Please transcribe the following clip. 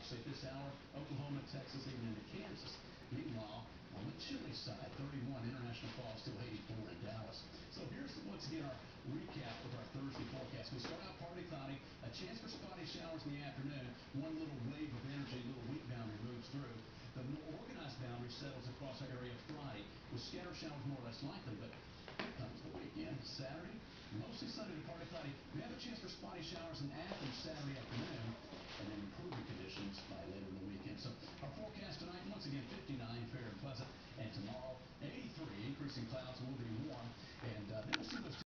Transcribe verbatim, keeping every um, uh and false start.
Actually, at this hour, Oklahoma, Texas, even into Kansas. Meanwhile, on the chilly side, thirty-one, International Falls, still eighty-four in Dallas. So here's, once again, our recap of our Thursday forecast. We start out partly cloudy, a chance for spotty showers in the afternoon. One little wave of energy, a little weak boundary moves through. The more organized boundary settles across our area Friday, with scattered showers more or less likely, but here comes the weekend. Saturday, mostly sunny to partly cloudy. We have a chance for spotty showers in Athens Saturday afternoon.